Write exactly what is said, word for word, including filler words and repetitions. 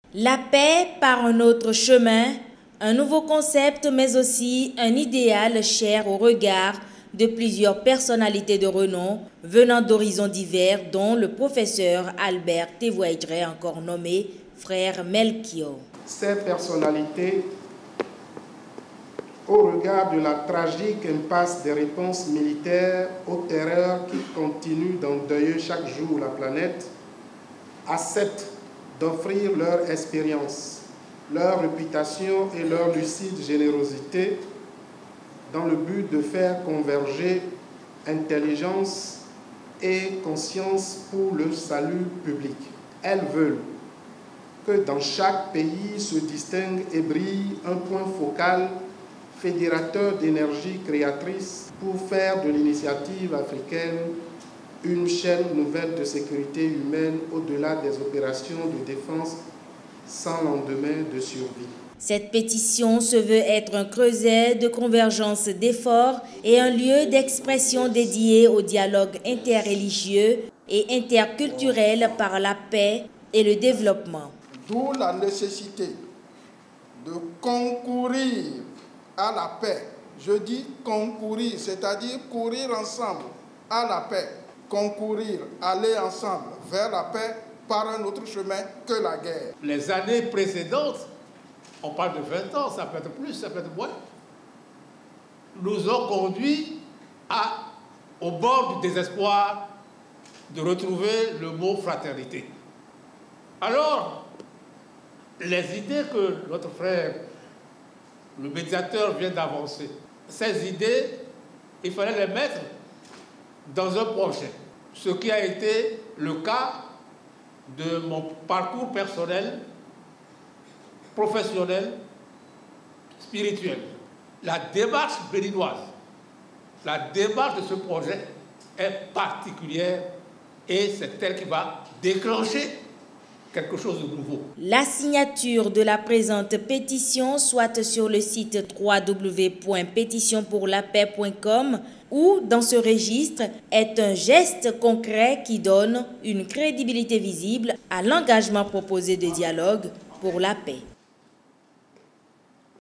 La paix par un autre chemin, un nouveau concept mais aussi un idéal cher au regard de plusieurs personnalités de renom venant d'horizons divers dont le professeur Albert Tévoiedret, encore nommé frère Melchior. Ces personnalités, au regard de la tragique impasse des réponses militaires aux terreurs qui continuent d'endeuiller chaque jour la planète, acceptent d'offrir leur expérience, leur réputation et leur lucide générosité dans le but de faire converger intelligence et conscience pour le salut public. Elles veulent que dans chaque pays se distingue et brille un point focal fédérateur d'énergie créatrice pour faire de l'initiative africaine une chaîne nouvelle de sécurité humaine au-delà des opérations de défense sans lendemain de survie. Cette pétition se veut être un creuset de convergence d'efforts et un lieu d'expression dédié au dialogue interreligieux et interculturel par la paix et le développement. D'où la nécessité de concourir à la paix. Je dis concourir, c'est-à-dire courir ensemble à la paix. Concourir, aller ensemble vers la paix par un autre chemin que la guerre. Les années précédentes, on parle de vingt ans, ça peut être plus, ça peut être moins, nous ont conduit à, au bord du désespoir de retrouver le mot fraternité. Alors, les idées que notre frère, le médiateur, vient d'avancer, ces idées, il fallait les mettre dans un projet. Ce qui a été le cas de mon parcours personnel, professionnel, spirituel. La démarche béninoise, la démarche de ce projet est particulière et c'est elle qui va déclencher quelque chose de nouveau. La signature de la présente pétition, soit sur le site w w w point pétition pour la paix point com ou dans ce registre, est un geste concret qui donne une crédibilité visible à l'engagement proposé de dialogue pour la paix.